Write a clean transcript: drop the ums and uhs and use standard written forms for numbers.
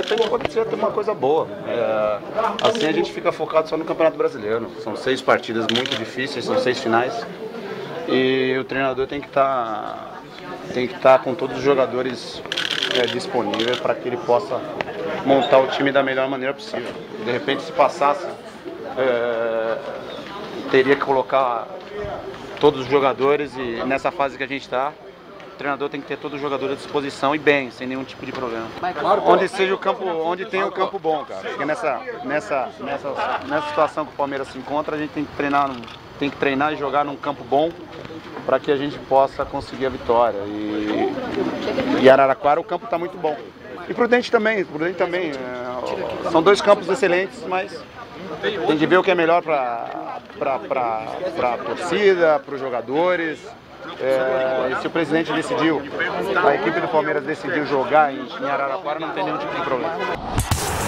repente pode ser até uma coisa boa. Assim a gente fica focado só no Campeonato Brasileiro. São 6 partidas muito difíceis, são 6 finais. E o treinador tem que estar com todos os jogadores disponíveis para que ele possa montar o time da melhor maneira possível. De repente, se passasse, teria que colocar todos os jogadores, e nessa fase que a gente está, o treinador tem que ter todos os jogadores à disposição e bem, sem nenhum tipo de problema. Onde seja o campo, onde tem o campo bom, cara. Porque nessa situação que o Palmeiras se encontra, a gente tem que treinar e jogar num campo bom para que a gente possa conseguir a vitória. E Araraquara o campo está muito bom. E Prudente também. São 2 campos excelentes, mas tem que ver o que é melhor para a torcida, para os jogadores. E se o presidente decidiu, a equipe do Palmeiras decidiu jogar em Araraquara, não tem nenhum tipo de problema.